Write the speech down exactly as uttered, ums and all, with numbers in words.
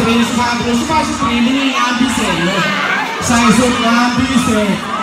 รีสุภาพบุรุษสุภาพสตรีนี่งานพิเศษเลยใส่สุดงานพิเศษ